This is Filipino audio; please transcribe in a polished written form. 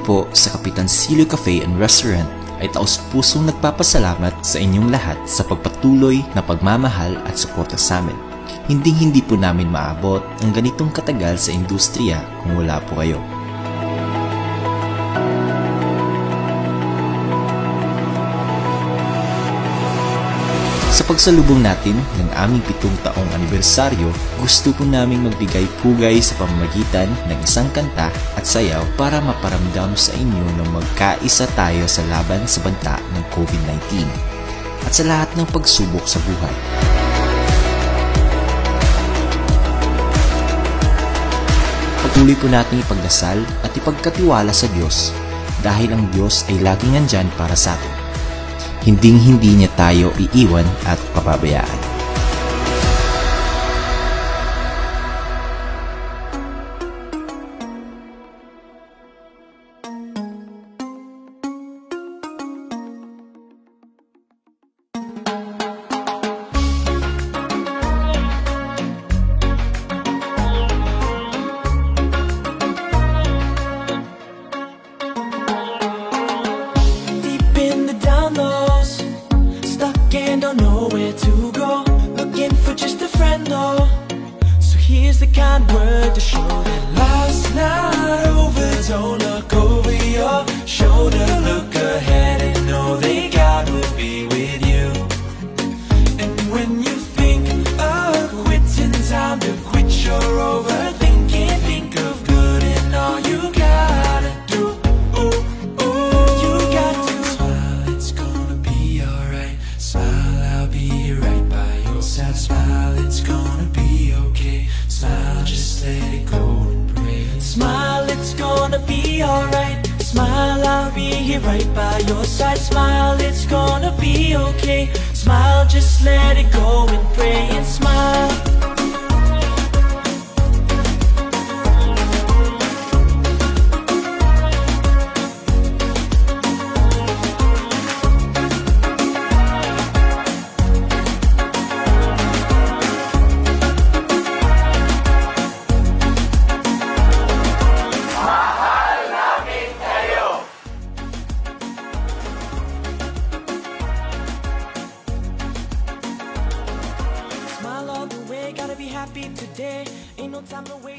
po sa Kapitan Siloy Cafe and Restaurant ay taos-pusong nagpapasalamat sa inyong lahat sa pagpatuloy na pagmamahal at suporta sa amin. Hindi po namin maabot ang ganitong katagal sa industriya kung wala po kayo. Sa pagsalubong natin ng aming 7 taong anibersaryo, gusto po naming magbigay pugay sa pamamagitan ng isang kanta at sayaw para maparamdam sa inyo na magkaisa tayo sa laban sa banta ng COVID-19 at sa lahat ng pagsubok sa buhay. Patuloy po natin ipagdasal at ipagkatiwala sa Diyos dahil ang Diyos ay laging nandyan para sa atin. Hinding-hindi niya tayo iiwan at pababayaan. Don't know where to go, looking for just a friend, oh. So here's the kind word to show that life's not over. Don't look over your shoulder, look ahead and know that God will be with you. And when you think of quitting, time to quit your overthinking. Think of good and all you gotta do. You got to smile, it's gonna be alright. Smile, I'll be right by your side. Smile, it's gonna be okay. Smile, just let it go and pray. Smile, it's gonna be alright. Smile, I'll be here right by your side. Smile, it's gonna be okay. Smile, just let it go and pray and smile. Smile all the way, gotta be happy today. Ain't no time to wait.